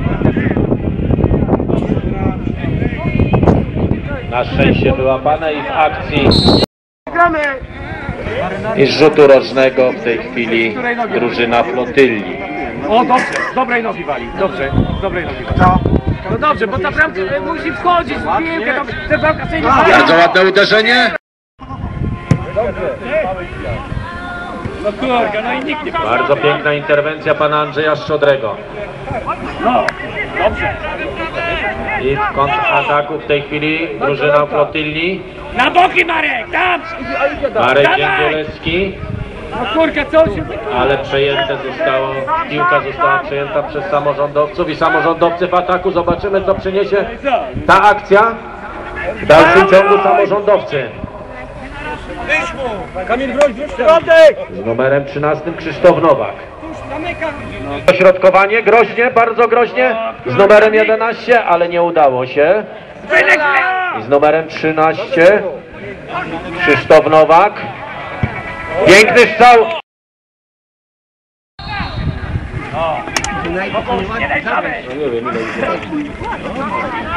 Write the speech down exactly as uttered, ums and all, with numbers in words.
Na szczęście wyłapane i w akcji i z rzutu rożnego w tej chwili drużyna Flotylli. O, dobrze, z dobrej nogi wali, dobrze, z dobrej nogi wali. Co? No dobrze, bo ta bramka musi wchodzić w piłkę, tam ta bramka sobie nie wchodzi. Bardzo ładne uderzenie. No kurka, no i nikt nie... Bardzo piękna interwencja pana Andrzeja Szczodrego. No, dobrze. I w kontrataku w tej chwili drużyna Flotylli. Na boki Marek, tam! Marek Jęgielewski. No kurka, co się... Ale przejęte zostało, piłka została przejęta przez samorządowców i samorządowcy w ataku. Zobaczymy, co przyniesie ta akcja. W dalszym ciągu samorządowcy. Kamil, wróć, wróć Z numerem trzynastym Krzysztof Nowak. Dośrodkowanie, groźnie, bardzo groźnie. Z numerem jedenaście, ale nie udało się. I z numerem trzynaście Krzysztof Nowak. Piękny strzał. Nie daj